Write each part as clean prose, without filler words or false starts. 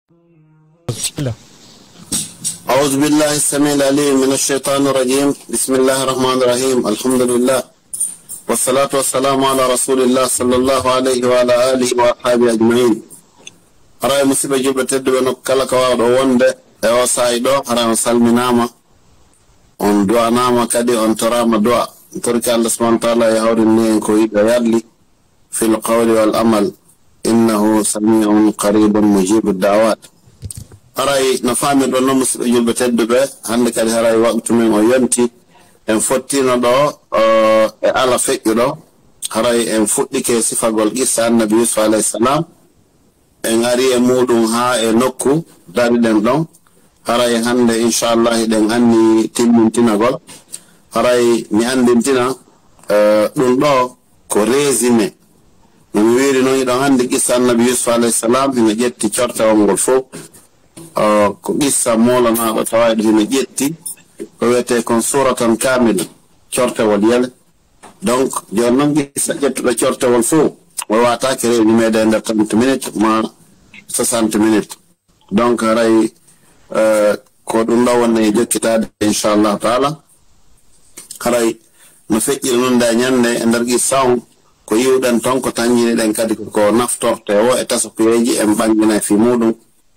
بسم الله. أعوذ بالله السميع العليم من الشيطان الرجيم. بسم الله الرحمن الرحيم. الحمد لله والصلاة والسلام على رسول الله صلى الله عليه وعلى آله وأصحابه أجمعين. أرى مصيبة جبة تدبر نكلا كواد وند وصايدو أرى سلمناما on du'a nama kadi on torama du'a torki Allah subhanahu wa ta'ala ya hawrin ni ko yiɗo yalli fil qawli wal amal innahu sami'un qaribun mujibud da'awat. haray no famirɗo noon musidɓe julɓe tedduɓe hannde kadi haray waktu men o yonti en fottino ɗo e ala feƴƴuɗo haray en fuɗɗike sifagol qissa annabi yusuf alayhi salam en ari e muɗum ha e nokku dariɗen ɗon haray hannde inchallah eɗen anni timmintinagol haray mi andintina ɗum ɗo ko résumé no mi wiri noon iɗon anndi qissa annabi yusuf alayhi salam hino ƴetti cortewol ngol fof ko qissa molanaɗo tawayɗo hino ƴetti ko wiyete kon suratan kamila cortewol yele donc joni noon qissa ƴettuɗo cortewol fof o wataki rewni meɗe nder 30 minutes ma 60 minutes donc haray ko ɗum ɗo wonno e jokkitade inchallahu taala haray no feƴƴiri noon nde ñande e nder qissa on ko yiwɗen toon ko tañjiniɗen kadi ko naftorte o e tasakuyeji en ɓangina fi muɗum.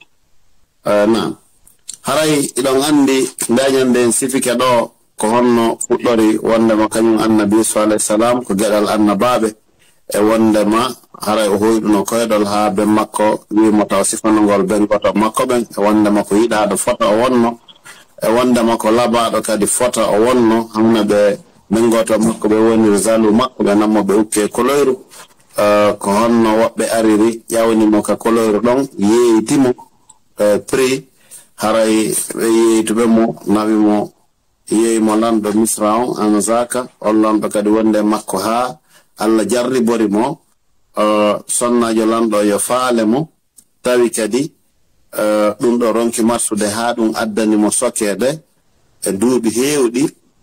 Naam haray iɗon anndi ndeñande en sifike ɗo ko honno fuɗɗori wondema kañum annabi yusuf alayhi salam ko geɗal annabaɓe e wondema haray o hoyɗuno koyɗol ha ben makko wimo taw sifanogol ben goto makko ɓen e wondema ko yiɗaɗo fota o wonno e wondema ko labaɗo kadi fota o wonno hamna ɓe ben goto makko ɓe woni zalu makko ɓe nammo ɓe ukke koloyru ko honno woɓɓe ariri ƴawnimo ka koloyru ɗon yeeytimo prix haray ɓe yeeytuɓe mo nawi mo yeeymo lanɗo misra on anzaka on lanɗo kadi wonde makko ha Allah jarribori mo sonnajo lanɗo yo faale mo tawi kadi ɗum ɗo ronki marsude ha ɗum addani mo sokede e duuɓi heewɗi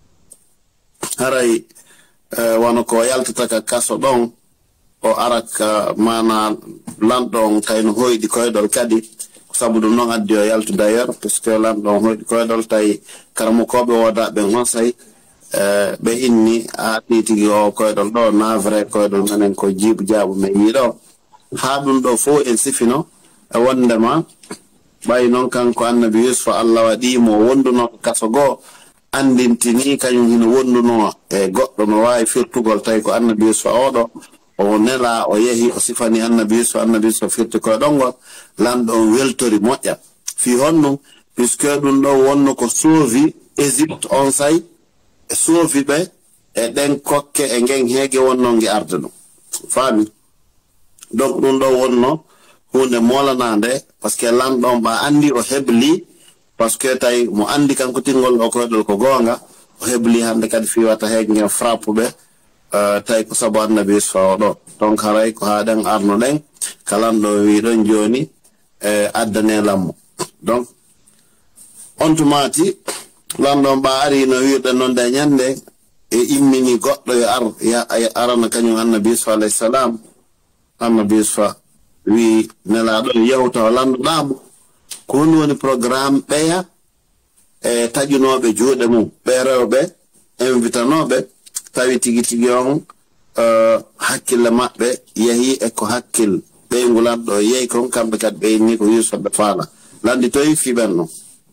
haray wono ko yaltataka kaso ɗon o araka mana lanɗo on kayno hoyɗi koyɗol kadi sabu ɗum noon addi o yaltu d'ailleurs puisque lanɗo on hoyɗi koyɗol tawi karamokoɓe wodaɓe gonsayi ɓe inni a ɗitigi o koyɗol ɗo na vrai koyɗol menen ko jiibu jaabu men yiɗo ha ɗum ɗo fof en sifino e wondema ɓay noon kanko annabi yusuf Allah waɗimo wonduno kaso goo andintini kañum hino wonduno e goɗɗo no wawi firtugol tawi ko annabi yusuf oɗo o nela o yehi o sifani annabi yusuf firti koye ɗongol lanɗo on weltori moƴƴa fi honno puisque ɗum ɗo wonno ko sauvi Égypte on say sauvi ɓe e ɗen kokke e ngen heege wonno nge arde ɗum faami donc ɗum ɗo wonno hunde molanande par ce que lanɗo on ɓa andi o hebli par ce que tawi mo andi kanko tingol o koyɗol ko goonga o hebli hande kadi fiwata heege ngen frappe ɓe tawi ko sabu annabi yusuf o ɗo donc haray ko haɗen arno ɗen kalanɗo wiɗon joni e addane lammo donc on tumati lanɗon ɓa ari no wiɗen noon nde ñande e immini goɗɗo yo arana kañum annabi yusuf alayhi salam annabi yusuf wi nelaɗo yewta o lanɗoɗamo ko woni woni programme ɓeya e taƴunoɓe juuɗe mum ɓe rewɓe invitanoɓe tawi tigi tigi on hakkille maɓɓe yehi e ko hakkille ɓeygu lanɗo yehi kon kamɓe kadi ɓe inni ko yusuf ɓe faala lanndi toyi fiɓen noon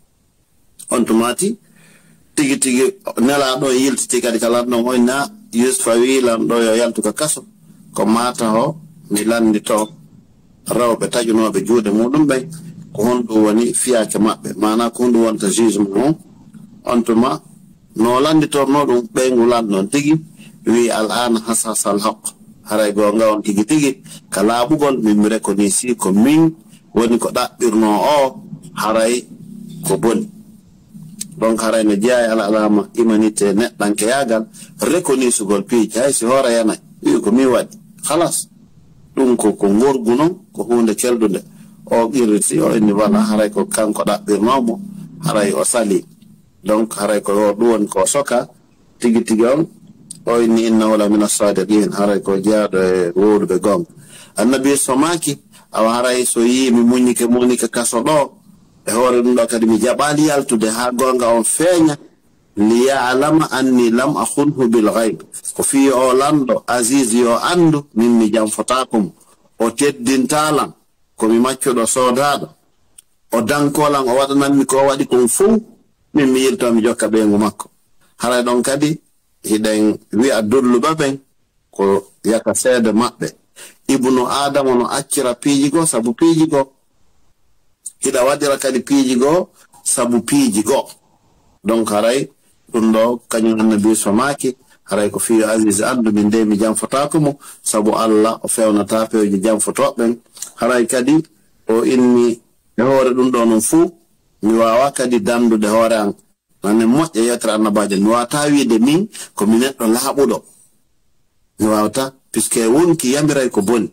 on tumati tigi tigi nelaɗo yiltiti kadi ka lanɗon on na yusuf wi lanɗo yo yaltuka kaso ko mata o mi lanndito rewɓe taƴunoɓe juuɗe muɗum ɓen ko honɗum woni fiyake maɓɓe mana ko honɗum wonta jugement on tuma no landitorno ɗum ɓeygu lanɗon tigi wi al'ana hasasal haq haray gonga on tigi tigi ka laaɓugol min reconnaisi ko min woni ko ɗaɓɓirno o haray ko boni donc haray no jeeya ala alama humanité neɗɗanke yagal reconnaissugol piiji hay si hoore yanay wi ko min waɗi halas ɗum ko gorgu noon ko hunde keldude o qirriti o inni wala haray ko kanko ɗaɓɓirnomo haray o sali donc haray ko ɗum woni ko soka tigi tigi on o inni innahu la min as-sadiqin haray ko jaaɗo e wowluɓe gonga annabi yusuf maki awa haray so yi mi muñike monika kaso ɗo e hoore ɗum ɗo kadi mi jaɓali yaltude ha gonga on feeña li ya'lama anni lam akhunhu bil ghaib ko fi o lando aziz yo andu min mi jam fotakum o teddintalan ko mi maccuɗo sodaɗo o dankolan o waɗananmi ko waɗi kon fuu min mi yilto mi jokka ɓeygu makko haray ɗon kadi hiɗen wi'a dolluɓe ɓen ko yaka seede maɓɓe ibnu adama no accira piiji go sabu piiji go hiɗa waɗira kadi piiji go sabu piiji go donc haray ɗum ɗo kañum annabi so maaki haray ko fiyo aziz andu min nde mi jamfotako mo sabu allah o fewnata pewji jamfotoɓen haray kadi o inni e hoore ɗum ɗo non fuu mi wawa kadi dandude hoore an nane moƴƴa yewtere annabajo mi wawata wiide min komi neɗɗo laaɓuɗo mi wawata puisque wonki yamiray ko boni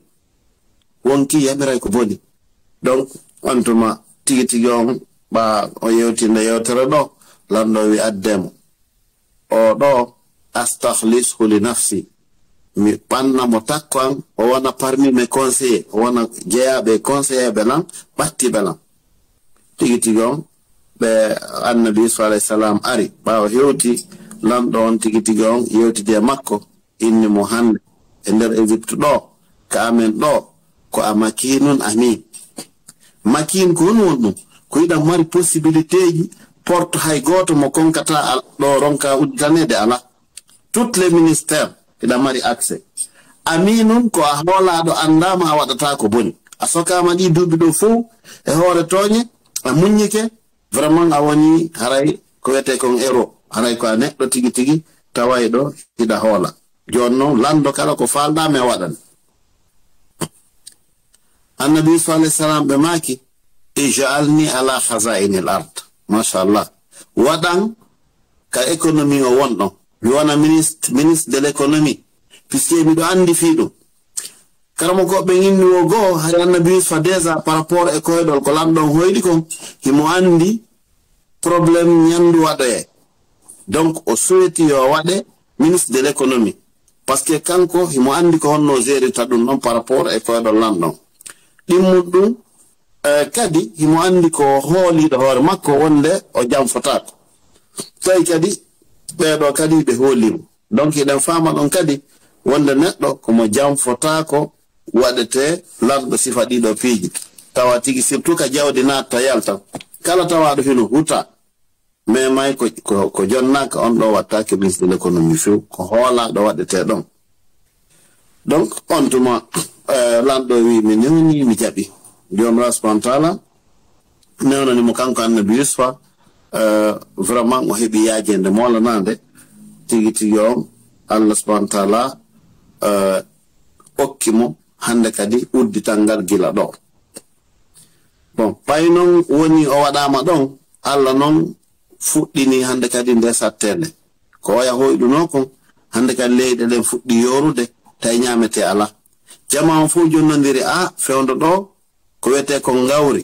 donc ontuma tigi tigi on ɓa o yewtinde yewtere ɗo lando wi addemo o ɗo astahlishu li nafsi mi ɓannamo takko an o wona parmi mes conseillers o wona jeeyaɓe conseillé ɓe lan ɓattiɓe lan tigi tigi on ɓe annabi Yusuf alayhi salam ari ɓawo hewti lanɗo on tigi tigi on yewtide makko inni mo hande e nder Égypte ɗo ka amen ɗo ko a makinun amin makin ko woni won ɗum ko yiɗan mari possibilité ji porte hay goto mo konkata ɗo ronka udditanede ala toutes les ministères ina mari accès aminun ko a hoolaɗo andama a waɗata ko boni a sokama ɗi duuɓi ɗo fof e hoore tooñe a muññike vraiment a woni haray ko wiyete kon héros haray ko a neɗɗo tigi tigi taway ɗo hiɗa hoola joni noon lando kala ko falɗa me waɗan annabi Yusuf alayhi salam ɓe maaki ij'alni ala khazainil ard machallah waɗan ka économie o wonɗon mi wona ministre de l'économie puisque miɗo andi fi ɗum karamo goɓɓe inni o goo hay annabi Yusuf déjà par rapport e koyɗol ko lamɗon hoyɗi kon himo andi probléme ñandu waɗoye donc o souhaiti yo waɗe ministre de l'économie par ce que kanko himo andi ko honno gérita ɗum ɗon par rapport e koyɗol lamɗon ɗimmum ɗum kadi himo andi ko hooliɗo hoore makko wonde o jamfotako tawi kadi ɓeɗo kadi ɓe hoolimo donc eɗen fama ɗon kadi wonde neɗɗo komo jamfotako waɗete lamɗo sifa ɗiɗo piiji tawa tigi surtout ka jawdi natta yalta kala tawaɗo hino huta mais may ko jonnaka on ɗo wattake ministre de l'économie few ko hoolaɗo waɗete ɗon donc on tuma lanɗo wi mi newni mi jaɓi jomirawo subhanahu wa taala newnanimo kanko annabi Yusufa vraiment o heɓi yaajende molanade tigi tigi on allah subhanahu wa taala okkimo hande kadi uddital ngal gila ɗo bon pay noon woni o waɗama ɗon allah noon fuɗɗini hande kadi nde sattede ko waya hoyɗuno kon hande kadi leyɗe ɗen fuɗɗi yorude tawi ñamete ala jama on fof jonnodiri a fewdo ɗo ko wiyete ko ngawri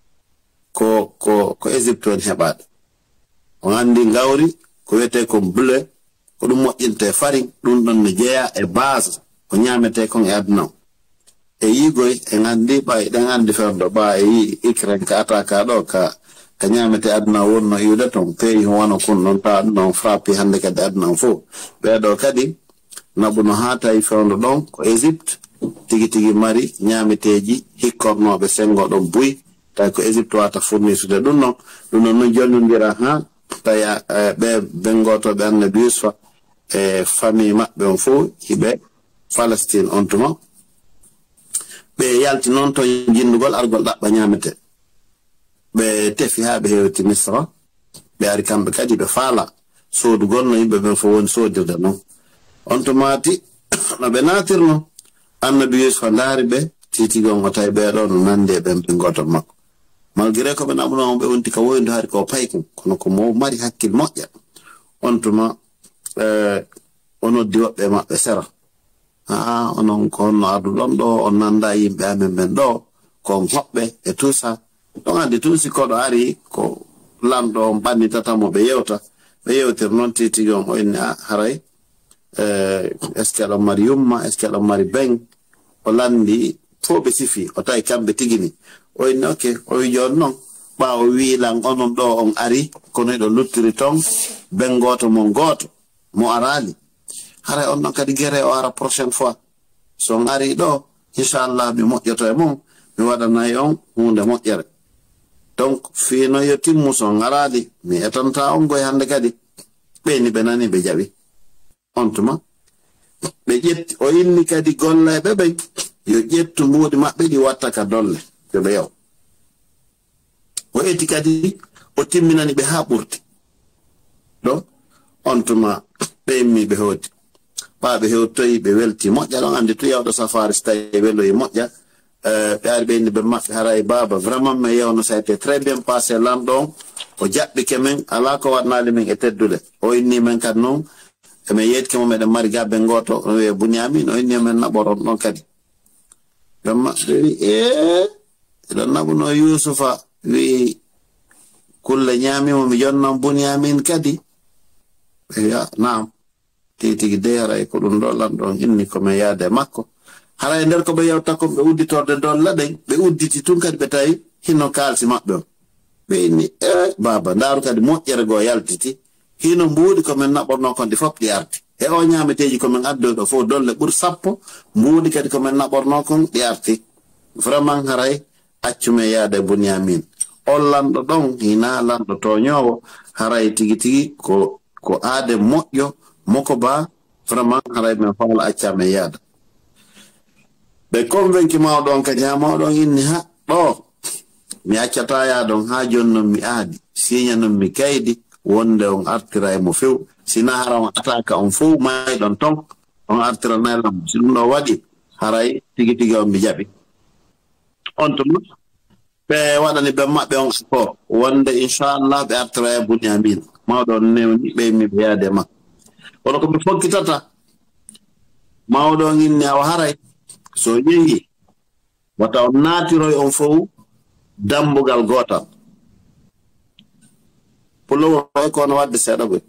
ko Égypte woni heɓade on andi ngawri ko wiyete ko bleu ko ɗum moƴƴinte farine ɗum ɗon ne jeeya e base ko ñamete kon e aduna o e yigoy en andi ɓa eɗen andi fewdo ɓa e yi Ukraine ka ataka ɗo ka ñamete aduna wonno iwde ton pays wona kon noon tawa ɗum ɗon frappi hande kadi aduna o fof ɓeɗo kadi naɓuno ha tawi fewdo ɗon ko Égypte tigi tigi mari ñameteji hikkornoɓe sengo ɗon buy tawi ko Égypte wata fournisude ɗum noon no jonnodira ha tawi ɓe bengotoɓe annabi Yusufa e famille maɓɓe on fof hiɓe Palestine on tuma ɓe yalti noon to jinnugol argol ɗaɓɓa ñamete ɓe tefi ha ɓe hewti Misra ɓe ari kamɓe kadi ɓe faala sodugol no yimɓe ɓen fof woni sodirde noon on tumati no ɓe natirno annabi Yusufa ndaari ɓe titigon o tawi ɓeɗo no nande ɓen ɓe goto makko malgré ko ɓe naɓuno ɓe wonti ka woydu haari ko paykum kono ko mo mari hakkil moƴƴa on tuma o noddi woɓɓe maɓɓe sera onon ko honno arduɗon ɗo on nanda yimɓe amen ɓen ɗo kon hoɓɓe e tout ça ɗon andi tuusi koɗo ari ko lamɗo on ɓannitatamo ɓe yewta ɓe yewtir noon titigi on o inni haray est ce que aɗon mari yumma est ce que aɗon mari beŋ o landi fo be sifi o tay kambe tigini o inni okay o wi jon non ɓaawo wiilan onon ɗo on ari kono ɗo luttiri ton ben goto mo arali haray on ɗon kadi guere o ara prochaine fois so on ari ɗo inchallah mi moƴƴoto e mum mi waɗanayi on hunde moƴƴere donc fiino yo timmu so on arali mi etanta on goye hande kadi ɓeni ɓe nani ɓe jaɓi on tuma ɓe ƴetti o inni kadi golleɓe ɓen yo ƴettu mbuuɗi maɓɓe ɗi watta ka dolle yo ɓe yaw o eti kadi o timminani ɓe ha ɓurti ɗo on tuma ɓe immi ɓe hewti ɓe hewtoyi ɓe welti moƴƴa ɗon andi to yawɗo safari so tawi weloyi moƴƴa ɓe ari ɓe indi ɓe maɓɓe haray baba vraiment mi yewno ça a été très bien passé lanɗo on o jaɓɓike men ala ko waɗnali men e teddude o inni men kadi noon emin yettike mo meɗen mari gabbe goto o wiye Bunyamin o inni men naɓoron ɗon kadi ɓe maɓɓe wi eɗon naɓuno Yusufa wi kulle ñamimo mi jonnon Bunyamin kadi ya naam tigi de haray ko ɗum ɗo lanɗon inni komin yaade makko haray nder ko ɓe yewta kon ɓe udditorde dolla ɗen ɓe udditi tun kadi ɓe tawi hinno kalsi maɓɓe on ɓe inni baba ndaru kadi moƴƴere goo yaltiti hino mbuuɗi komin naɓorno kon ɗi fof ɗi arti e o ñameteji komin addoy ɗo fof dolle ɓuri 10 mbuuɗi kadi komin naɓorno kon ɗi arti vraiment haray accume yaade Bunyamin on lanɗo ɗon hina lanɗo toñowo haray tigi ko aade moƴƴo moko ba vraiment haray men fawla accame yaada ɓe convaincu mawɗon kadi ha mawɗon inni ha ɗo mi accata yaadon ha jonnon mi aadi siña non mi kaydi wonde on artira e mo few sina hara on ataka on fof mayɗon ton on artira naylam si ɗum ɗo waɗi haray tigi on mi jaɓi on tuma ɓe waɗani ɓe maɓɓe on accord wonde inchallah ɓe artira e Bunyamin mawɗon newni ɓe mi ɓe yaade makko kono ko mi fokkitata mawɗon inni awa haray so yehi wata on naatiroy on fof dambugal gotal pulowo kono wadde seeɗa boy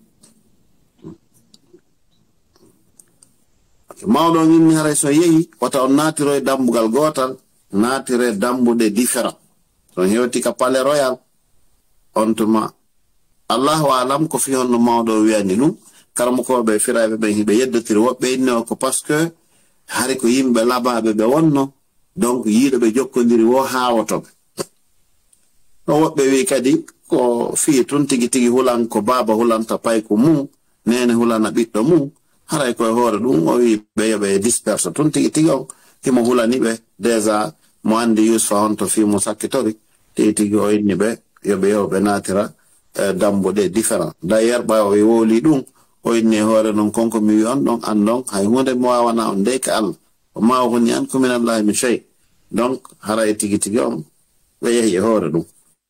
mawɗon inni haray so yehi wata on naatiroy dambugal gotal naatire dambude différent so hewti ka Palais Royal on tuma allahu alam ko fi honno mawɗo wiyani ɗum karamokoɓe firaɓe ɓen hiɓe yeddotiri woɓɓe inni o ko par ce que hari ko yimɓe labaɓe ɓe wonno donc yiiɗoɓe jokkodiri wo hawotoɓe ɗo woɓɓe wi kadi ko fi tun tigi hulan ko baba hulanta payko mum nene hulana ɓiɗɗo mum haray koye hoore ɗum o wi ɓe yoɓe disperse tun tigi on himo hulaniɓe déjà mo andi Yusufa on to fi mo sakkitori tigi o inni ɓe yoɓe yewɓe natira dambuɗe différent d'ailleurs ɓawo e wowli ɗum o inni hoore noon konko mi wi on ɗon andon hay hunde mi wawana on ndeyka Allah o ma honi an ko minallahi min shay donc haray tigi on ɓe yehi e hoore ɗum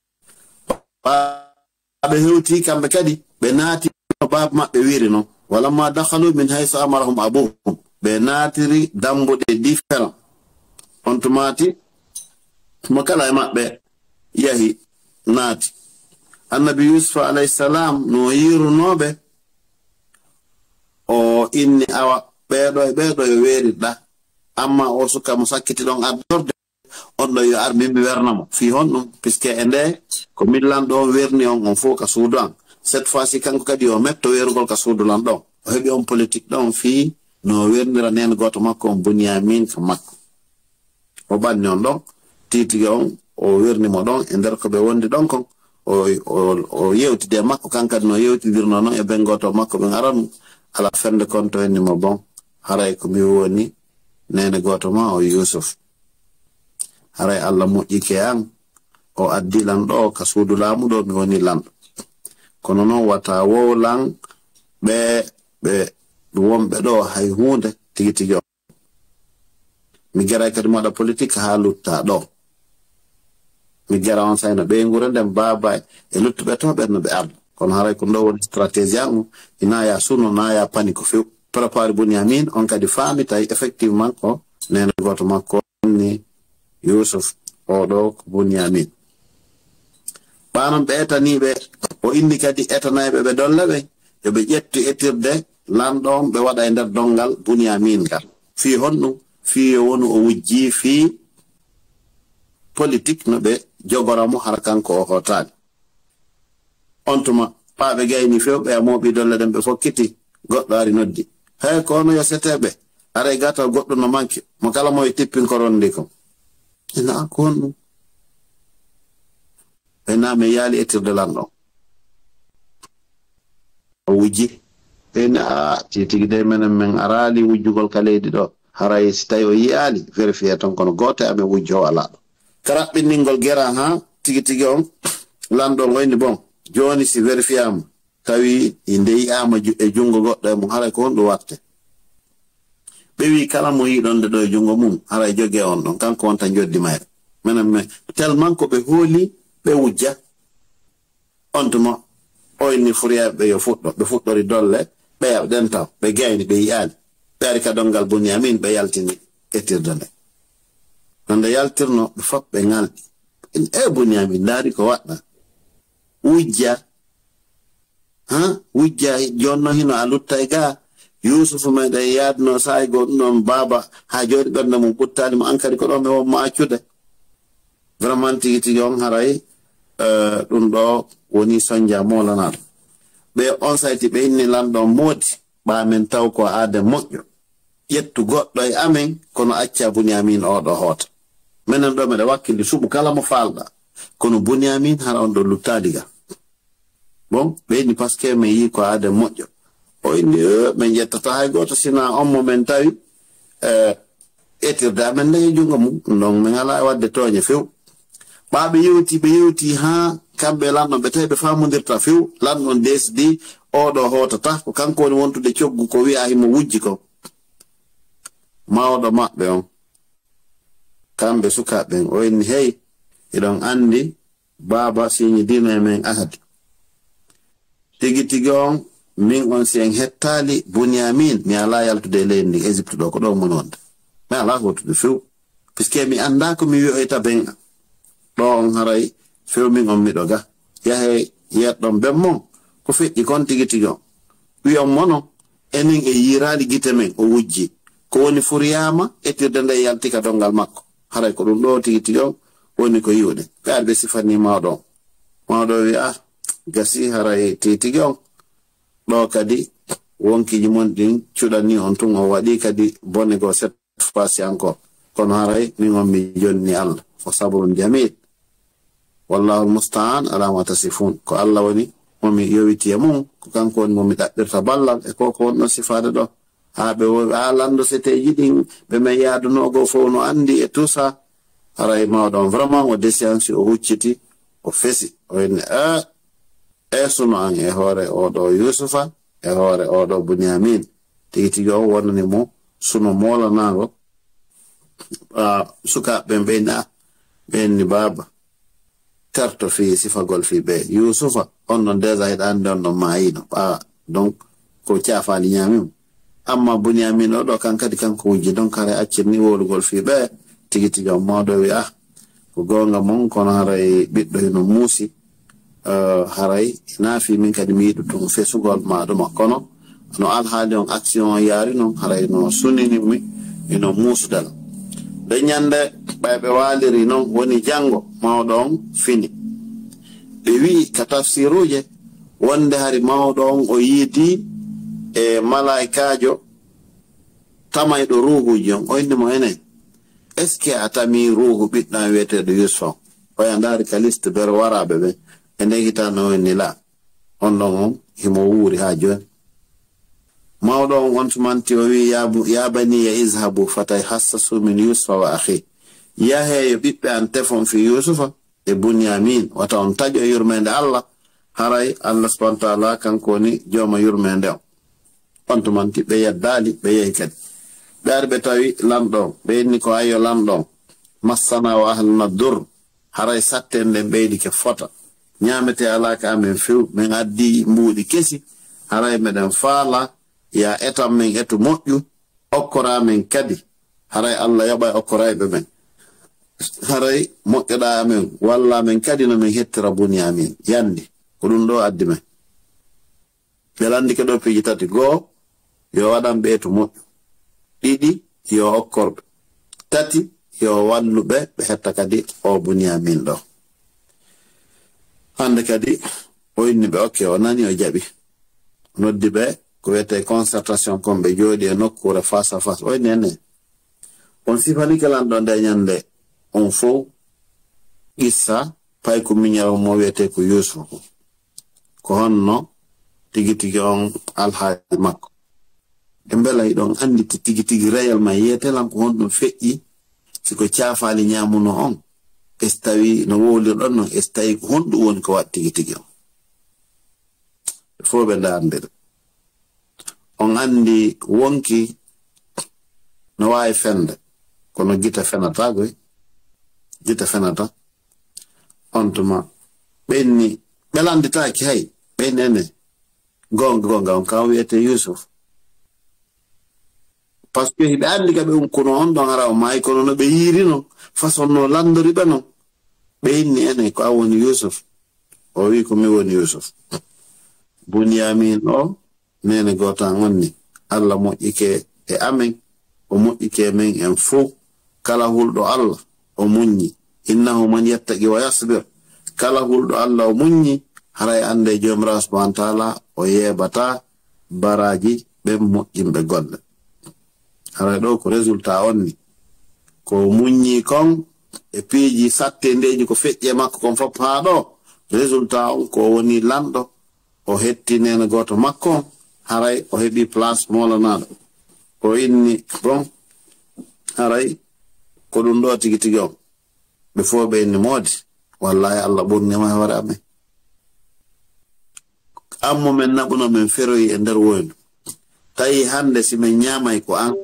ɓe hewti kamɓe kadi ɓe naati no baba maɓɓe wiri noon walamma dakhalu min hayso amarahum abuhum ɓe naatiri dambuɗe différent on tumati mo kala e maɓɓe yahi naati annabi Yusufa alayhi salam no yirunoɓe o inni awa ɓeeɗo e ɓeeɗo yo weeriɗɗa amma o suka mo sakkiti ɗon ardorde on ɗo yo ar min mi wernamo fi honɗum puisque e nde ko min lanɗo on werni on fof ka suudu an cette fois ci kanko kadi o metto weerugol ka suudu lan ɗon o heɓi on politique ɗon fi no wernira nen goto makko on Bunyamin ka makko o ɓanni on ɗon titigi on o wernimo ɗon e nder ko ɓe wondi ɗon kon o yewtide makko kankadi no yewtidirno noon e ɓen goto makko ɓen aranu ala fende konto hennimo bon haray ko mi woni nene goto ma o Yusuf haray Allah moƴƴike an o addi lan ɗo ka suudu laamu ɗo mi woni lanɗo kono noon wata wowlan ɓe wonɓe ɗo hay hunde tigi on mi geray kadi moɗa politique ha lutta ɗo mi gera on sayno ɓe ngure nden baba e luttuɓe to ɓen no ɓe arda kono haray ko ndo woni stratégie an ina ya suno na ya pani ko few préparé Bunyamin on kadi faami tawi effectivement ko nene goto makko ni Yusuf oɗo ko Bunyamin ɓanon ɓe etaniɓe o inni kadi etanayɓe ɓe dolla ɓe yoɓe ƴettu etirde lanɗon ɓe waɗa e nder dongal Bunyamin ngal fi honɗum fi wonu o wujji fi politique no be jogoramo harakanko o hotani on tuma paabe gayni fewbe amobi dolle dem be fokkiti goddo ari noddi hay ko no yosetebe are gata goddo no manki mo kala mo tippin koronde ko ina kon ena me yali etirde lando wuji ena titigi men arali wujugol kaledi do haray si tawi o yiyali vérifier ton kono goto ame wujjo ala karaɓɓinningol gera ha tigi on lando wayni bon joni si vérifier am tawi inde yiyama e jungo goɗɗo e mum haray ko on ɗo watte ɓe wi kala mo yiɗonde ɗo e jungo mum haray jogue on ɗon kanko wonta joddi mayre menen me tellement ko ɓe hooli ɓe wujja on tuma oyni furiyaɓe yo fuɗɗo ɓe fuɗɗori dolle ɓe yaɓɗen taw ɓe gayni ɓe yiyani ɓe ari ka dongal Bunyamin ɓe yaltini ettirde nde nonde yaltirno ɓe fof ɓe ngalɗi e Bunyamin ndaari ko waɗɗa wujja wujja jonno hino a luttay ga Yusufu meɗen yaadno saay go ɗum ɗon baaba ha jooɗi ɓernde mum ɓuttali mo ankadi ko ɗon ɓe wonmo accude vraiment tigi on haray ɗum ɗo woni sonja molanaɗo ɓe on sayti ɓe inni lanɗo moodi ɓamen taw ko aade moƴƴo ƴettu goɗɗo e amen kono acca Bunyamin oɗo hoota minen ɗo meɗe wakkili suɓu kala mo falɗa kono Bunyamin hara on ɗo luttadiga bon ɓe inni par ce que min yi ko aade moƴƴo o inni min ƴettata hay goto sina on mo men tawi etirde amen nde e jungo mum donc min ala wadde tooñe few ɓe yewti ha kamɓe lanɗon ɓe tawi ɓe famodirta few lanɗon desdi oɗo hootata ko kanko woni wontude coggu ko wi'a himo wujji ko mawɗo maɓɓe on kamɓe sukaɓen o inni hey eɗon andi baaba siñi dino e men ahadi tigi on min on si en hettali Bunyamin mi ala yaltude e leydi ndi Égypte ɗo ko ɗo moni wonde mi ala hotude few puisque mi anda ko mi wi'oyta ben ɗo on haray few min on miɗo ga yahe yeɗɗon ben mon ko feƴƴi kon tigi on wi'on mono enen e yirali gite men o wujji ko woni furiyama ettirde nde yaltika dongal makko haray ko ɗum ɗo tigi on woni ko yiwɗe ɓe ari ɓe sifani mawɗo wi gasi haray tigi on ɗo kadi wonkiji mon ɗin cuɗanni on tun o waɗi kadi bone go cette fois encore kono haray min on mi jonni Allah fo sabrun jamil wallahu almustaan ala ma tasifun ko Allah woni momi yowiti e mum ko kanko woni momi ɗaɓɓirta ballal e ko wonno sifade ɗo ha ɓe wowi lando seteji ɗin ɓe men yaadunogo fof no andi e tout ça haray mawɗon vraiment o déciance o hucciti o fesi o inni suno an e hoore oɗo Yusufa e hoore oɗo Bunyamin tigi o wonnani mo suno molanago sukaɓe ɓenni baaba terto fi sifagol fi ɓe Yusufa on non déjà hiɗa andi on ɗon mayino donc ko cafali ñamimo amma Bunyamin oɗo kan kadi kanko wujji donc haray accirni wolugol fi ɓe tigi on mawɗo wi ko gonga mon kono haray ɓiɗɗo hino muusi haray naafi min kadi mi yiɗu tun fesugol maɗuma kono no alhaali on action o yaari noon haray no suninimi ino muusdal de ñande ɓe waaliri noon woni janngo mawɗo on fini ɓe wi ka tafsiruje wonde hari mawɗo on o yiidi e malaikajo tamayɗo ruhuji on o inni mo enen est ce que a tami ruhu ɓiɗɗam wiyeteɗo Yusuf o yandari ka liste ber waraɓe ɓe e nde hitano wonni la on ɗon on himo wuuri ha joni mawɗo on on tumanti o wi ya baniya izhabu fatay hassasu min Yusufa wa akhi yaheyo ɓiɓɓe an tefon fi Yusufa e Bunyamin wata on taƴo yurmede Allah haray Allah subhanahu wa ta'ala kanko woni jooma yurmede on tumanti ɓe yeddali ɓe yehi kadi ɓe ari ɓe tawi lamɗon ɓe inni ko ayo lamɗon massana wa ahluna dur haray satten nden ɓeydi ke fota ñamete alaka amen few min addi mbuuɗi kesi haray meɗen faala ya etam men etu moƴƴu okkora men kadi haray Allah yoɓa okkorayɓe men haray moƴƴoɗa amen walla men kadi no min hettira Bunyamin yandi ko ɗum ɗo addi men ɓe landi ke ɗo piiji tati goo yo waɗan ɓe etu moƴƴu ɗiɗi yo okkorɓe tati yo walluɓe ɓe hetta kadi o Bunyamin ɗo. Hande kadi o inni ɓe okke o nani o jaɓi noddi ɓe ko wiyete concertation kon ɓe jooɗi e nokkure face à face o inni ene on sifani kalan ɗo nde ñande on fof issa pay ko miñal mo wiyete ko Yusufu ko honno tigi tigi on alhaali makko e mbela iɗon andi tigi tigi réellement yetelan ko honɗum feƴƴi siko caafali ñamuno on es tawi no wowlirɗon non es tawi ko honɗum woni ko waɗi tigi tigi on fof ɓe ndarndira on andi wonki no wawi fende kono gita fenata goy gita fenata on tuma ɓenni ɓelanditaki hay ɓenni ene gonga on kam wiyete Yusuf par ce que hiɓe andi ka ɓe kono on ɗon ara o maayi kono no ɓe yirino façon no landori ɓe non ɓe inni ene ko a woni Yusuf o wi ko mi woni Yusuf Bunyamin o nene gotan onni Allah moƴƴike e amen o moƴƴike men en fof kala hulɗo Allah o muññi innahu man yattaqi wa yasbir kala hulɗo Allah o muññi haray ande jomirawo subhanahu wa taala o yeɓata baraji ɓen moƴƴinɓe golle haray ɗo ko résultat onni ko muññi kon e piiji sattendeji ko feƴƴi e makko kon fof haa ɗo résultat on ko woni lanɗo o hetti nene goto makko on haray o heɓi place molanaɗo o inni bon haray ko ɗum ɗo tigi tigi on ɓe fof ɓe inni moodi wallahi Allah ɓurnima e hoore amen ammo men naɓuno men feroyi e nder woyndu tawi hande si min ñamay ko an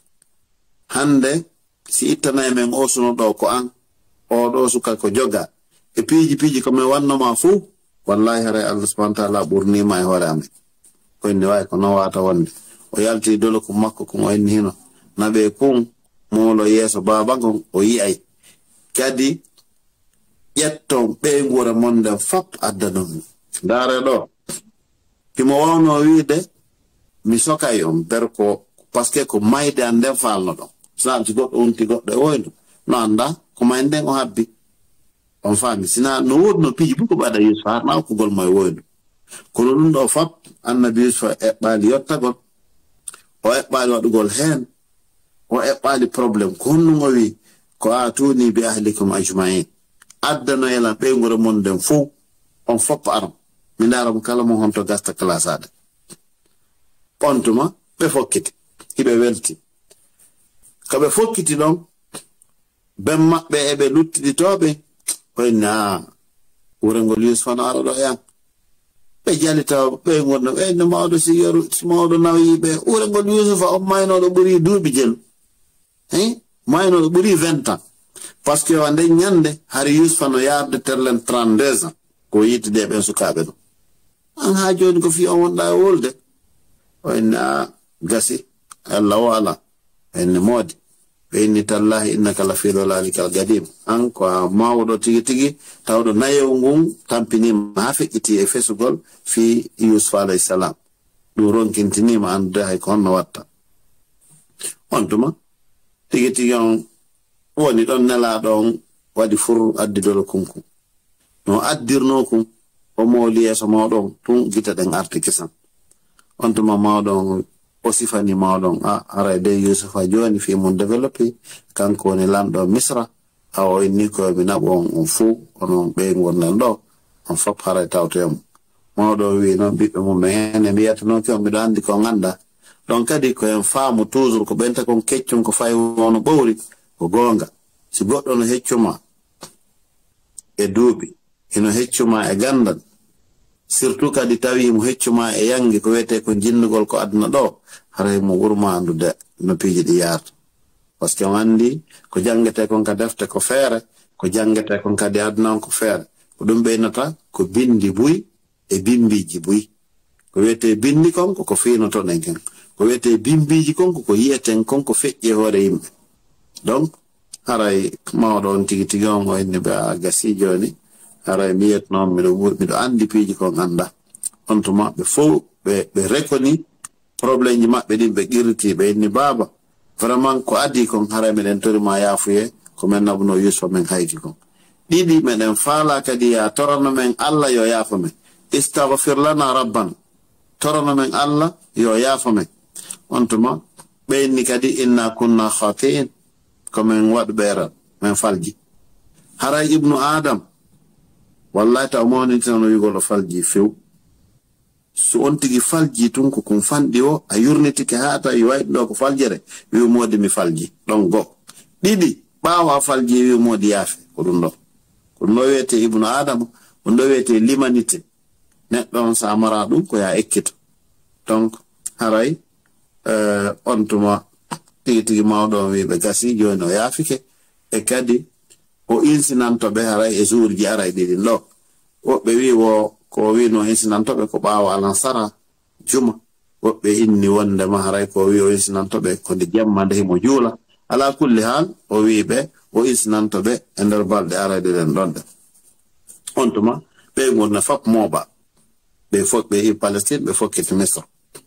hande si ittanayi men o suno ɗo ko an oɗo suka ko joga e piiji ko min wannoma fuu wallahi haray Allah subhanahu wa taala ɓurnima e hoore amen ko inni wawi ko non wata wonde o yalti dole ko makko kon o inni hino naɓe kun molo yeeso baba gon o yiyay kadi ƴetton ɓeygure monden fop addanum ndaare ɗo himo wawno wiide mi sokay on ber ko par ce que ko mayde an nden falno ɗon santi goɗɗo unti goɗɗo e woydu no anda ko may nden o habbi on faami sina no wodi no piiji buko ɓaɗa Yusuf harna kugol mo e woydu kono ɗum ɗo fop annabi Yusuf eɓɓali yottagol o eɓɓali waɗugol heen o eɓɓali probléme ko honno o wi ko atuni bi ahlikum ajmain addano elan ɓeygure mon nden fof on fop aram mi ndaram kala mo honto gasta classe aɗa on tuma ɓe fokkiti hiɓe welti ko ɓe fokkiti ɗon ben maɓɓe eɓe luttiɗitoɓe oyni a wurengol Yusuf no ara ɗo yan ɓe jalitaw ɓe gonno ɓeyno mawɗo sigaru mawɗo nawiɓe wurengol Yusuf o maynoɗo ɓuuri duuɓi jelu maynoɗo ɓuuri 20 ans par ce que o nden ñande hari Yusuf no yarde terlen 32 ans ko yitide ɓen sukaɓe ɗum an ha joni ko fi on wonɗa e wolde o inni a gasi Allah o ala enne moodi ɓe inni tallahi innaka la fi dalalikal gadim an ko a mawɗo tigi tigi tawɗo nayew ngun tampinima ha feƴƴiti e fesugol fi Yusuf alayhi salam ɗum ronkintinima andude hay ko honno watta on tuma tigi tigi on woni ɗon nelaɗo on waɗi fur addidolo kunkum no addirno kum o mooli yeeso mawɗon tun gita ɗen arti kisan on tuma mawɗon o sifani mawɗon a aray de Yusufa joni fi mum développé kanko woni lamɗo Misra ha o inni ko mi naɓo on fuu onon ɓe gonɗen ɗo on fop haray tawtoyamo mawɗo wi noon ɓiɓɓe mum ene mbiyatanoki on miɗo andi ko ganda ɗon kadi ko en faamu toujours ko ɓenta kon keccon ko fayi wono ɓowri ko gonga si goɗɗo no heccuma e duuɓi ino heccuma e gandal surtout kadi tawi mo heccuma e yangi ko wiyete ko jinnugol ko aduna ɗo haray mo wurma andude no piiji ɗi yarta par ce que on andi ko jangete kon ka defte ko feere ko jangete kon kadi aduna on ko feere ko ɗum ɓeynata ko bindi buy e bimbiji buy ko wiyete bindi kon koko fiinotoɗen ken ko wiyete bimbiji kon koko yiyeten kon ko feƴƴi hoore yimɓe donc haray mawɗo on tigi tigi on o inni ɓe a gasi joni haray miyet noon miɗo andi piiji kon anda on to maɓɓe fof ɓe rekoni probléme ji maɓɓe ɗin ɓe qirriti ɓe inni baba vraiment ko addi kon haray miɗen torima yaafuye ko men nabno Yusuf men hayti ko didi menen faala kadi ya torano men Allah yo yafa men istaghfir lana rabbana torano men Allah yo yafa men ontuma ɓeyni kadi inna kunna khatiin komin waɗ ɓeeral min falji haray ibnu adam wallahi taw mawnintinano yugol o falji few so on tigi falji tun ko kum fanɗi o a yurnitike haata i wayɗi ɗo ko faljere wi modi mi falji ɗon go ɗiɗi ɓaawa falji wi modi yaafe ko ɗum ɗo ko ɗum ɗo wiyete ibnu adama ɗum ɗo wiyete limanité neɗɗo on sa mara ɗum ko ya ekkito donc haray on tuma tigi tigi mawɗo wiɓe gasi joni o yaafike e kadi o insinantoɓe haray e jour ji aray ɗiɗin ɗo woɓɓe wi wo ko wino insinantoɓe ko ɓaawa alansara juma woɓɓe inni wondema haray ko wi o insinantoɓe ko nde jemma nde himo juula ala kulli hal o wiɓe o insinantoɓe e nder balɗe arayɗe ɗen ɗonɗe on tuma ɓe gurna fop mooɓa ɓe fof ɓe yi Palestine ɓe fokkiti Misra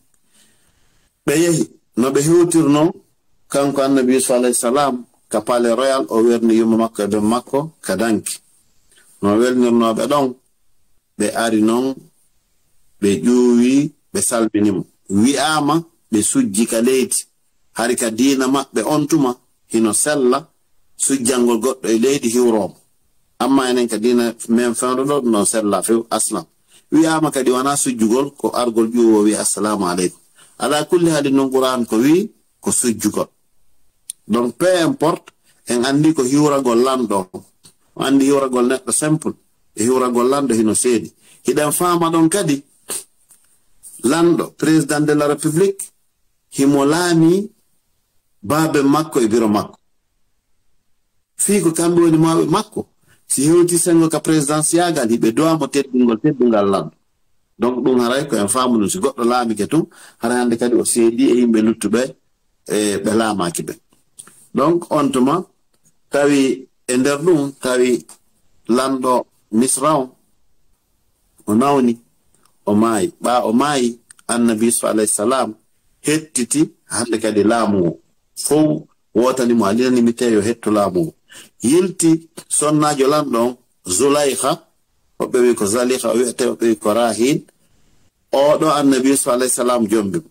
ɓe yehi no ɓe hewtirno kanko annabi Yusuf alayhi salam ka palais royal o werni yumma makko e ɓe makko ka danki no welnirnoɓe ɗon ɓe ari noon ɓe ƴuuwi ɓe salminimo wi'ama ɓe sujji ka leydi hari ka diina maɓɓe on tuma hino sella sujjangol goɗɗo e leydi hiwromo amma enen ka diina men fewdo ɗo non sella few aslam wi'ama kadi wona sujjugol ko argol ƴuwo wi assalamu aleykum ala kulli haali noon Qur'an ko wi ko sujjugol donc peu importe en andi ko hiwragol lanɗo o andi hiwragol neɗɗo simple e hiwragol lanɗo hino seedi hiɗen faama ɗon kadi lanɗo président de la république himo laami baabe makko e biro makko fii ko kamɓe woni mawɓe makko si hewti sengo ka présidentiagal hiɓe dowamo teddungal lanɗo donc ɗum haray ko en faamu ɗum si goɗɗo laamike tun hara hannde kadi o seedi e yimɓe luttuɓe ɓe laamaki ɓe donc on tuma tawi e nder ɗum tawi lanɗo Misra o nawni o maayi ɓa o maayi annabi Yusuf alayhi salam hettiti hande kadi laamu o fof wotanimo a linanimite yo hetto laamu o yilti sonnajo lanɗo on Zulaykha woɓɓe wi ko Zalikha o wiyete woɓɓe wi ko Rahin oɗo annabi Yusuf alayhi salam jombimo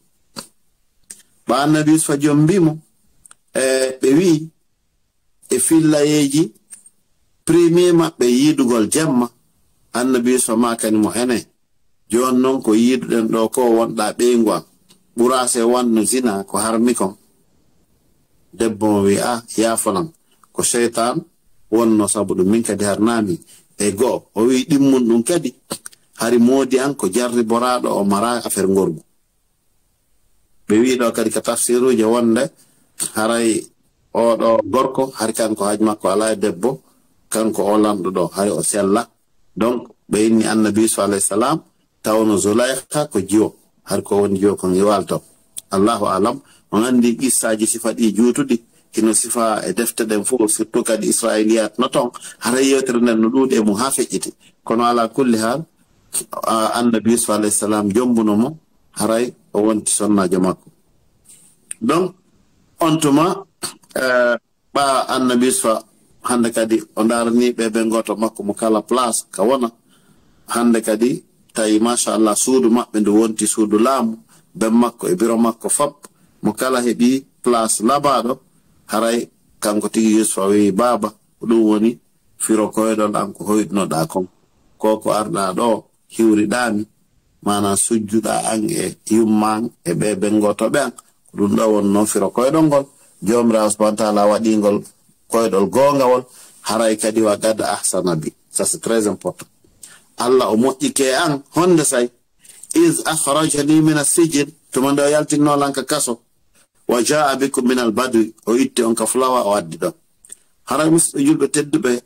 ɓa annabi Yusuf jombimo ɓe wi e fillayeji premier maɓɓe yidugol jemma annabi Yusuf makanimo ene jon noon ko yiduɗen ɗo ko wonɗa ɓeygu am ɓurase wanno zina ko harmi kon debbo mo wi a yafolam ko cheytan wonno sabu ɗum min kadi harnami e goo o wi ɗimmun ɗum kadi hari moodi an ko jarri boraɗo o mara affaire gorgu ɓe wi ɗo kadi ka tafsiruji wonde haray oɗo gorko hari kanko haaj makko ala e debbo kanko o lanɗo ɗo hari o sella donc ɓe inni annabi Yusuf alayhi salam tawno Zulaykha ko jiwo har ko woni jiwo kon iwalto allahu alam on andi qissaji sifa ɗi juutuɗi kino sifa e defte ɗen fof surtout kadi israiliyat no ton hara yewtere nden no ɗuuɗi e mum ha feƴƴiti kono ala kulli hal annabi Yusuf alayhi salam jombuno mo haray o wonti sonnajo makko donc on tuma ɓa annabi Yusuf hande kadi o darani ɓe goto makko mo kala place ka wona hande kadi tawi machallah suudu maɓɓe nde wonti suudu laamu ben makko e biro makko fop mo kala heeɓi place labaɗo haray kanko tigi Yusuf wi baba ɗum woni firo koyɗon an ko hoyɗinoɗa kon koko arɗa ɗo hiwriɗami mana sujjuɗa an e yumman e ɓe goto ɓe an ko ɗum ɗo wonno firo koyɗol ngol jomirawo subhanahu wa taala waɗigol koyɗol gongawol haray kadi wa gadda ahsana bi ça c'est très important Allah o moƴƴike an honde say is akhrajani min as-sijn tuma nde o yaltinno lanka kaso wa jaa bikum min al-badwi o itti on ka fulawa o addi ɗon haray musidɓe julɓe tedduɓe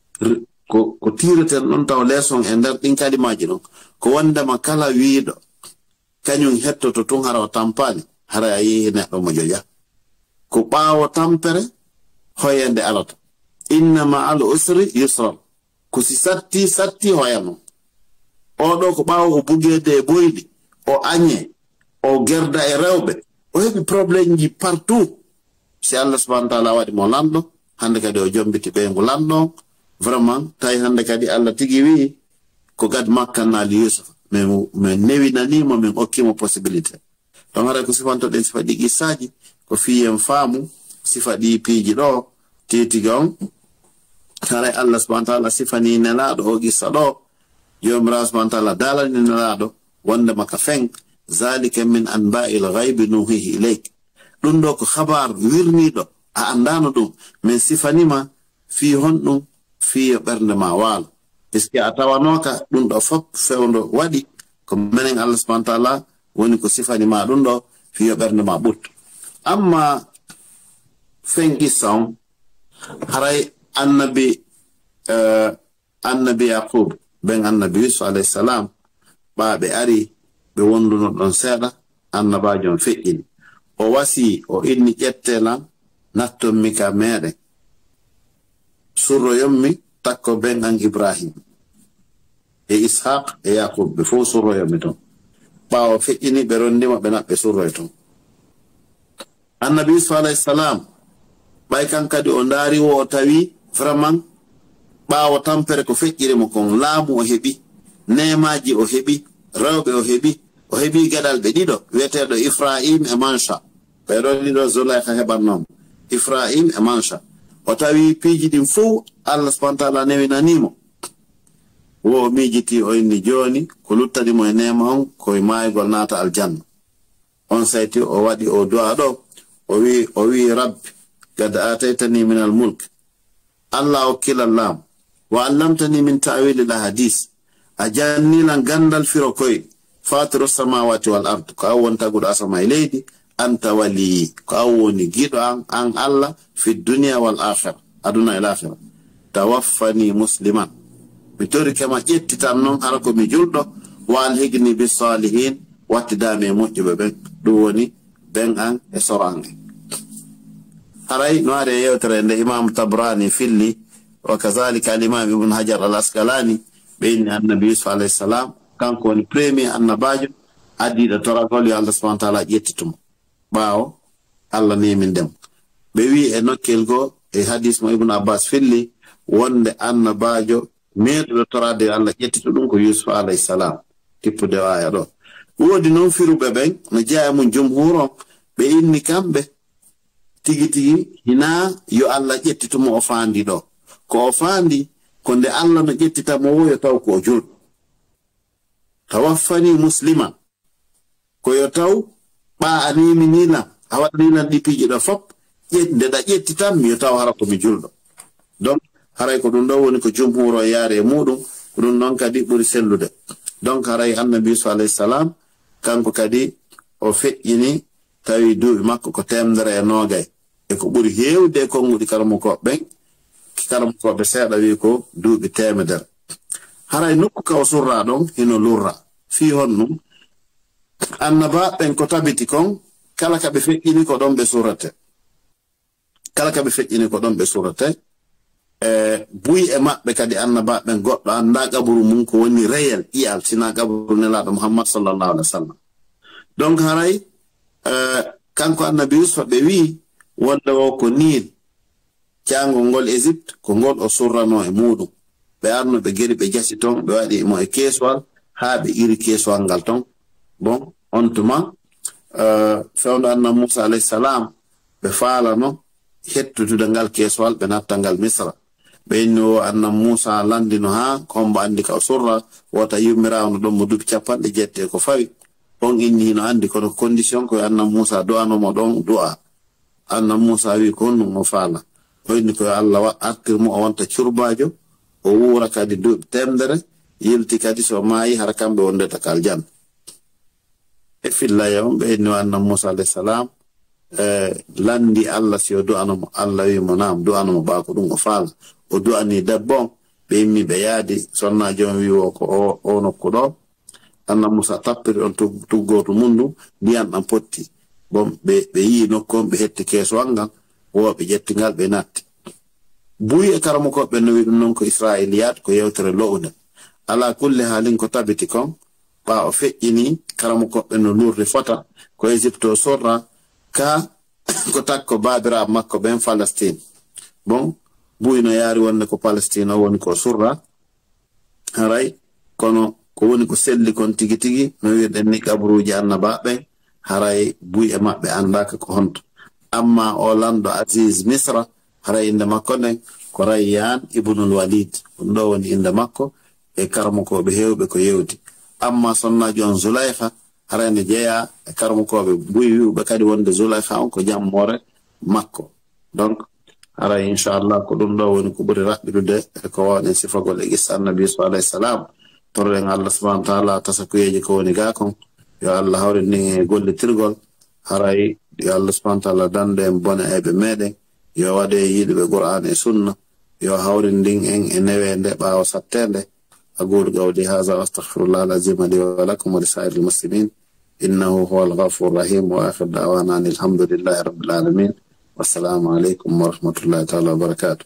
ko tireten ɗon taw leeson e nder ɗin kalimaji ɗon ko wondema kala wiiɗo kañum hettoto tun hara o tampani haray a yehi neɗɗo mo joƴa ko ɓaawo tampere hoyende alata inna ma al usri yusra ko si satti hoyano oɗo ko ɓaawo o bugede e boyɗi o añe o gerda e rewɓe o heɓi probléme ji partout si Allah subhanahu wa taala waɗi mo lanɗo hande kadi o jombiti ɓe ngulanɗo vraiment tawi hande kadi Allah tigi wi ko gad makkannali Yusuf min newinanimo min okkimo possibilité donc haray ko sifantoɗen sifa ɗi qissaji ko fiyen faamu sifa ɗi piiji ɗo tetiga on haray Allah subhanahu wa ta'ala sifani nelaɗo o qissa ɗo jomirawo subhanahu wa ta'ala dalani nelaɗo wonde maka feng zalika min anba'il ghaibi nuhihi ilayk ɗum ɗo ko habar wirniɗo a andano ɗum min sifanima fi honɗum fiyo ɓernde ma waalo puisque a tawanoka ɗum ɗo fop fewndo waɗi ko menen Allah subhanahu wa ta'ala woni ko sifanima ɗum ɗo fiyo ɓernde ma ɓutto amma fen qissa on haray annabi Yaqub ben annabi Yusuf alayhi salam ɓaɓe ari ɓe wonduno ɗon seeɗa annabajon feƴƴini o wasi o inni ƴettelan nattonmi ka meɗen surroyommi takko ben an Ibrahim e Ishaq e Yaqub ɓe fof surroyommi toon ɓawo feƴƴini ɓe rondima ɓe naɓɓe surroy toon annabi Yusuf alayhi salam ɓay kan kadi o ndaari wo o tawi vraiment ɓawo tampere ko feƴƴirimo kon laamu o heɓi nemaji o heɓi rewɓe o heɓi gaɗal ɓe ɗiɗo wiyeteɗo Ifrahim e Mansha ɓeɗo ɗiɗo Zulaykha heɓannomo Ifrahim e Mansha o tawi piiji ɗin fof Allah subhanahu wa ta'ala newinanimo wo miijiti o inni joni ko luttanimo e nema on koye maayigol naata aljanna on sayti o waɗi o du'a ɗo o wi rabbi qad ataytani min al mulk Allah okkilal laam wa allamtani min ta'wil al hadis a jannilan gandal firo koye fatiru samawati wal ard ko an won taguɗo asama e leydi anta wali ko an woni giɗo an Allah fi dunia wal akhira aduna e l'akhira tawaffani musliman mi tori kema ƴettitan noon hara ko mi julɗo wa alhigni bis salihin wattidami e moƴƴuɓe ɓen ɗum woni ben an e sorange haray no ari e yewtere nde imam Tabrani filli wa kazalika al imam ibn Hajar al Asqalani ɓe inni annabi Yusuf alayhi salam kanko woni premier annabajo addiɗo toragol yo Allah subhanahu wa ta'ala ƴettitumo ɓaawo Allah nemindemo ɓe wi e nokkel goo e hadis mo ibn Abbas filli wonde annabajo meeɗuɗo torade Allah ƴettito ɗum ko Yusuf alayhi salam tippude aya ɗo woodi noon firuɓe ɓen no jeeya mum jumhur on ɓe inni kamɓe tigi tigi hina yo Allah ƴettitumo o faandi ɗo ko o faandi ko nde Allah no ƴettitamo wo yo taw ko o julɗo tawaffani musliman ko yo taw ɓa animinilam a waɗanilan ɗi piiji ɗo fop nde ɗa ƴettitanmi yo taw hara komi julɗo donc haray ko ɗum ɗo woni ko jumhur o yaari e muɗum ɗum noon kadi ɓuri sellude donc haray annabi Yusuf alayhi salam kanko kadi o feƴƴini tawi duuɓi makko ko 190 e ko ɓuri heewde konguɗi karamukoɓe seeɗa wi ko duuɓi 100 haray nokku ka o surra ɗon hino lurra fi honnum annaba ɓen ko tabiti kon kala ka ɓe feƴƴini ko ɗon ɓe surate buyi e maɓɓe kadi annaba ɓen goɗɗo anda qaburu mum ko woni réel iyal sina qaburu nelaɗo Muhammad sallallahu alaihi wa sallam donc haray kanko annabi Yusuf ɓe wi wonde o ko Nil caangol ngol Égypte ko ngol o surrano e muɗum ɓe arno ɓe geri ɓe jasi toon ɓe waɗi mo e keeswal haa ɓe iri keeswal ngal toon bon on tuma fewndo annabi Musa alayhi salam ɓe faalano hettutude ngal keeswal ɓe natta ngal Misra ɓe inni o annabi Musa landino haa kombo andi ka o surra wota yummirawno ɗon mo duuɓi 70 ko fawi on inni hino andi kono condition koye annabi Musa du'anomo ɗon du'a annabi Musa wi ko honɗum o faala o inni koye Allah artirmo o wonta curbajo o wuura kadi duuɓi 100 yilti kadi so maayi hara kamɓe wondeta ka aljanna e fillaye on ɓe inni o annabi Musa alayhi salam landi Allah si o du'anomo Allah wimo nam du'anomo ɓaako ɗum o faala o du'ani debbo on ɓe immi ɓe yaadi sonnajo on wi o ko o nokku ɗo annabi Musa tappiri on tuggoto mundu ndiyam ɗam potti bon ɓe yii nokku on ɓe hetti keesowal ngal woɓe ƴettingal ɓe natti buyi e karamukoɓe no wi ɗum noon ko israiliyat ko yewtere lo'ude ala kulle haalin ko tabiti kon ɓa o feƴƴini karamukoɓe no lurde fota ko Égypte o sorra ka ko takko babiraɓe makko ɓen Palestine bon buyno yaari wonde ko Palestine woni ko surra haray kono ko woni ko selli kon tigi tigi no wiirɗen ni kabruji annabaɓe haray buy e maɓɓe andaka ko honto amma o lando Aziz Misra haray inde makko nden ko Rayyan ibnul Walid ɗum ɗo woni inde makko e karmokoɓe hewɓe ko yewti amma sonnaji on Zulaykha haray nde jeeya e karmokoɓe buy wiwɓe kadi wonde Zulaykha on ko jammore makko donc haray inchallah ko ɗum ɗo woni ko ɓuri raɓɓiɗude e ko wawɗen sifagol e qissa annabi so alayhi salam torren Allah subhanahu wa ta'ala tasakuyeji ko woni ga kon yo Allah hawrini e gollitirgol haray yo Allah subhanahu wa ta'ala dande en bone eɓe meɗen yo waɗe yiɗuɓe Qur'an e sunna yo hawrindin en e newende ɓaawo sattende أقول قولي هذا وأستغفر الله العظيم لي ولكم ولسائر المسلمين إنه هو الغفور الرحيم وآخر دعوانا أن الحمد لله رب العالمين والسلام عليكم ورحمة الله تعالى وبركاته.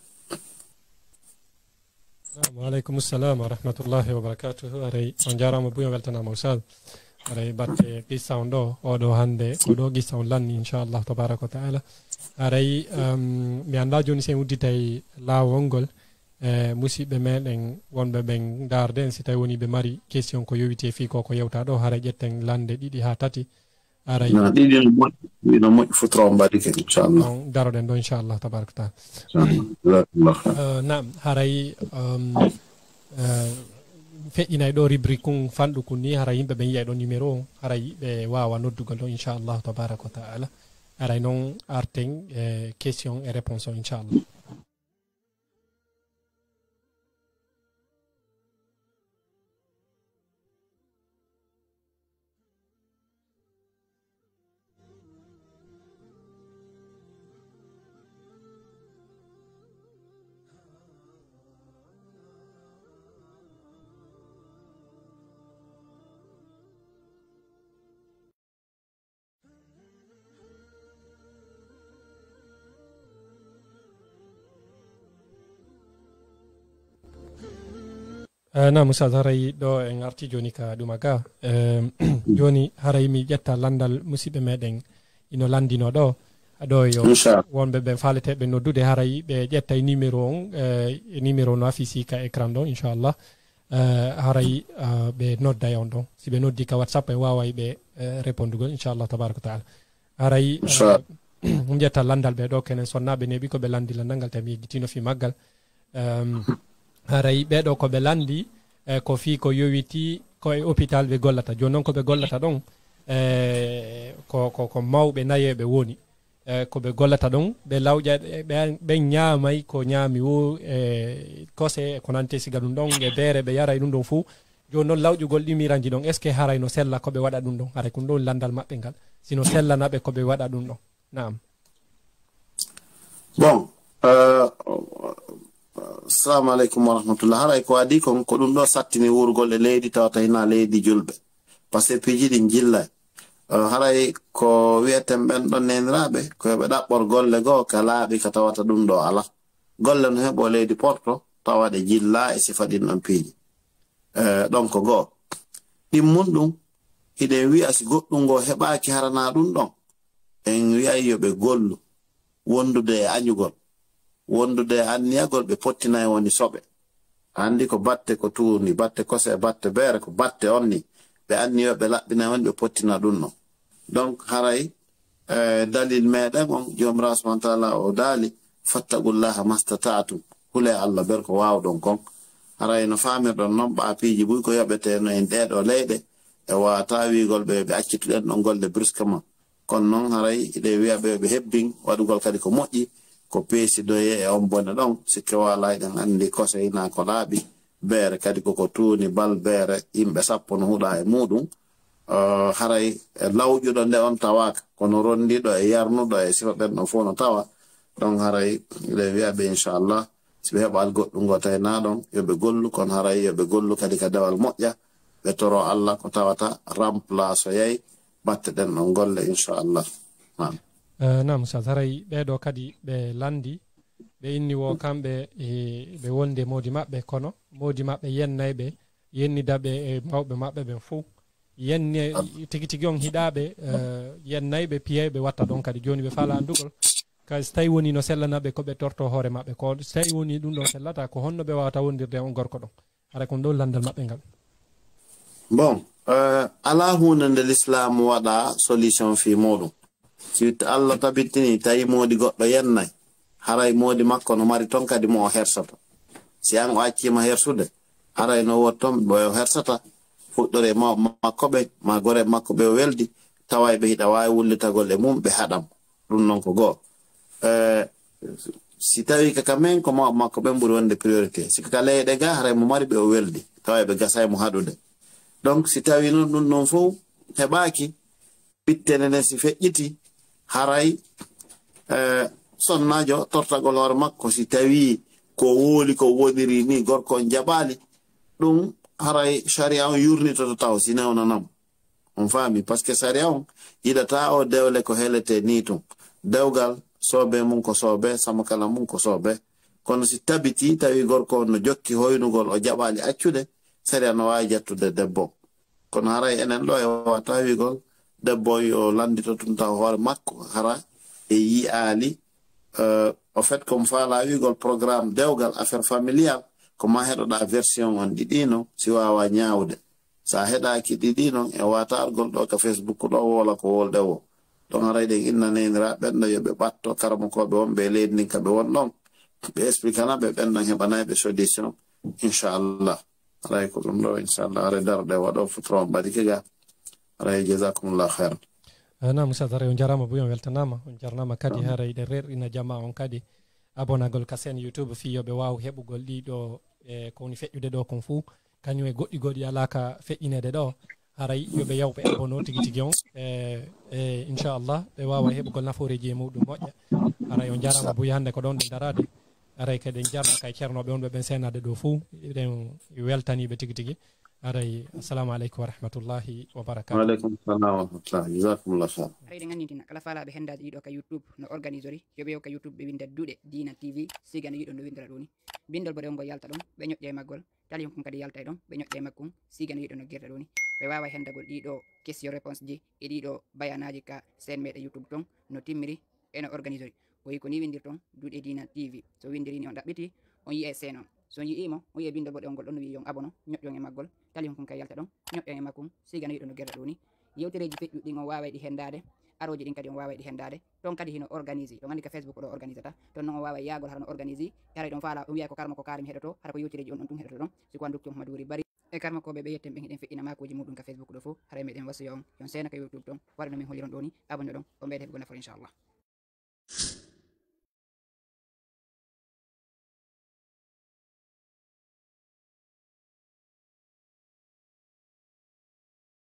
وعليكم السلام ورحمة الله وبركاته. أري أنجارا مبويا ولتنا موسال أري بات قصة عندو أودو هندي أودو قصة لن إن شاء الله تبارك وتعالى. أري مياندا جوني سيمودي تاي لا وونغول musidɓe meɗen wonɓe ɓen darden si tawi woni ɓe mari question ko yowite fi ko yewta ɗo hara ƴetten lande ɗiɗi ha tati aray ɗiɗi no moƴƴi futoro mbaɗike inchallah daroɗen ɗo inchallah tabaraka taala nam haray feƴƴinay ɗo rubrique kum fanɗu kun ni hara yimɓe ɓen yiyay ɗo numéro o hara ɓe wawa noddugal ɗo inchallah tabaraka wa taala aray noon arten question et réponse o inchallah. na Moussa haray ɗo en arti joni ka ɗuma ga joni haray mi ƴetta landal musidɓe meɗen ino landino ɗo ɗo yo wonɓe ɓe faleteɓe noddude haray ɓe ƴettay numéro on numéro no affici ka écran ɗon inchallah haray ɓe nodday on ɗon si ɓe noddi ka WhatsApp en waway ɓe répondugol inchallah tabaraka wa taala haray ƴetta landal ɓe ɗo kenen sonnaɓe neɓi koɓe landi landal ngal tami yejjitino fi maggal haray ɓeɗo ko ɓe landi ko fi ko yowiti ko e hôpital ɓe gollata joni noon ko ɓe gollata ɗon ko mawɓe nayeɓe woni ko ɓe gollata ɗon ɓe lawƴa ɓen ñaamay ko ñaami wo kose ko nante siga ɗum ɗon e beere ɓe yaray ɗum ɗon fuu joni noon lawƴugol ɗimiranji ɗon est ce que haray no sella ko ɓe waɗa ɗum ɗon haray ko ɗon landal maɓɓe ngal sino sellanaɓe ko ɓe waɗa ɗum ɗon naam bon assalamu aleykum wa rahmatullah haray ko adi kon ko ɗum ɗo sattini wurgol e leydi tawata hina leydi julɓe par ce que piiji ɗi jillay haray ko wiyeten ɓen ɗon neniraɓe ko yoɓe ɗaɓɓor golle goo ka laaɓi ka tawata ɗum ɗo ala golle no heɓo leydi porto tawaɗe jilla e sifa ɗin ɗon piiji ɗon ko goo ɗimmun ɗum hiɗen wi'a si goɗɗum ngo heɓaki harana ɗum ɗon en wiyay yoɓe gollu wondude e añugol wondude e anniyagol ɓe pottinayi woni soɓe andi ko batte ko tuuni batte kose batte beere ko batte on ni ɓe anniyoɓe laɓɓinayi woni ɓe pottina ɗum ɗon donc haray dalil meɗen on jomirawo subhanahu wa taala o daali fattaqullaha mastata'tum hule Allah ber ko wawɗon kon haray no famirɗon noon ɓaapiiji buy ko yoɓeteno en ɗeɗo leyɗe e wata wigol ɓe accituɗen ɗon golle brusquement kono noon haray iɗe wiya ɓe hebbin waɗugol kadi ko moƴƴi ko peesi doye e on bone ɗon sikke wala eɗen andi kose hina ko laaɓi beere kadi koko tuuni bal beere yimɓe sappo no huuɗa e muɗum haray lawƴuɗo nde on tawaka kono rondiɗo e yarnuɗo e sifa ɓen ɗon fof no tawa donc haray iɗe wiyaɓe inchallah si ɓe heɓal goɗɗum ngo tawna ɗon yoɓe gollu kono haray yoɓe gollu kadi ka dewal moƴƴa ɓe toro Allah ko tawata remplace o yayi batte ɗen ɗon golle inchallah nam sa haray ɓeɗo kadi ɓe landi ɓe inni wo kamɓe ɓe wonde modi maɓɓe kono modi maɓɓe yennayɓe yennidaɓe e mawɓe maɓɓe ɓen fou tigi tigi on hiɗaɓe yennayɓe piyayɓe watta ɗon kadi joni ɓe faala andugol ka so tawi woni no sellanaɓe ko ɓe torto hoore maɓɓe ko so tawi woni ɗum ɗo sellata ko honno ɓe wawata wondirde on gorko ɗon ara kon ɗo landal maɓɓe ngal bon ala hunde nde l'islam waɗa solution fi muɗum si Allah tabitini tawi modi goɗɗo yennay haray modi makko no mari ton kadi mo o hersata si an o accima hersude haray no wotton ɓe o hersata fuɗɗore makko ɓe ma gore makko ɓe o weldi tawa ɓe hiɗa wawi wullitagol e mum ɓe haɗam ɗum noon ko goho si tawi kaka men ko ma makko ɓen ɓuri wonde priorité si kaka leyɗe ga haray mo mari ɓe o weldi tawa ɓe gasay mo haɗude donc si tawi noon ɗum noon fof heɓaki ɓittenene si feƴƴiti haray sonnajo tortagol hoore makko si tawi ko wooli ko woniri ni gorko on jaɓali ɗum haray sharia on yurnitoto taw si newnanam on faami par ce que sharia on yiɗata o dewle ko helete ni tun dewgal soobe mum ko soobe sama kala mum ko soobe kono si tabiti tawi gorko no jokki hoynugol o jaɓali accude sharia no wawi jettude debbo kono haray enen ɗo e wata wigol debbo yo landito tun taw hoore makko hara e yi'aali au fait comme faala wigol programme dewgal affaire familial ko ma heɗoɗa version on ɗiɗino si wawa ñawde sa heɗaki ɗiɗinon e wata argol ɗo ka Facebook ɗo wola ko wolde wo ɗon haray ɗen innanenira ɓenɗo yoɓe ɓatto karamakoɓe wonɓe leydi ndin kaɓe won ɗon ɓe explicana ɓe ɓenɗon heɓanaɓe solution inchallah haray ko ɗum ɗo inchallah haray darde waɗo futuro mbaɗi kiga haray jasakumullah khairan nam Ustad haray on jarama bo on weltanama on jarnama kadi haray ɗe rerɗina jama on kadi abonagol ka sen YouTube fiyoɓe waw heɓugol ɗiɗo e kowoni feƴƴude ɗo kon fuu kañum e goɗɗi goɗɗi alaka feƴƴinede ɗo haray yoɓe yawɓe abono tigui tigui on e inchallah ɓe wawa heɓugol naforeji e muɗum moƴƴa haray on jarama boyi hande ko ɗon ɗe darade haray kadi en jarna kay ceernoɓe on ɓe ɓen senade ɗo fuu eɗen weltaniɓe tigui tigui haray assalamu aleykum wa rahmatullahi wa barakatuh. Wa aleykum salam wa rahmatullah jazakumullah khair. Haray ɗen annitina kala faalaɓe hendaji ɗiɗo ka YouTube no organisori yoɓe yo ka YouTube ɓe winda duuɗe Dina TV siga no yiɗo no windira ɗoni bindol bo rewngol yalta ɗon ɓe ñoƴƴe e maggol tali kon kadi yalta e ɗon ɓe ñoƴƴe e makkum siga no yiɗo no guirta ɗoni ɓe wawa hendagol ɗiɗo question réponse ji e ɗiɗo bayanaji ka sen meɗe YouTube ton no timmiri eno organisori o wi ko ni windir ton duuɗe Dina TV so windiri ni on ɗaɓɓiti on yi'e sen on so yi'imo on yi'e bindol bo ɗewngol ɗon no wi yon abono ñoƴƴon e maggol tali kon kay yalta ɗon ñoƴƴon e makkum siga no yiɗo no guirta ɗoni yewtereji feƴƴuɗi on waway ɗi hendade aroji ɗin kadi on waway ɗi hendade ton kadi hino organise ɗon andi ka Facebook ɗo organise ta ton noon on waway yagol hara no organise haray ɗon faala ɗum wiya ko karma ko karim heɗoto hara ko yewtereji on ɗon tum heɗoto ɗon siko an dokki Mamadou Bari e karma koɓe ɓe yetten ɓe hiɗen feƴƴina makoji muɗum ka Facebook ɗo fo haray meɗen wasiya on yon sena ka YouTube ton waɗa no min holiron ɗo ni abonne ɗon o mbeyde heɓugo nafoore inchallah.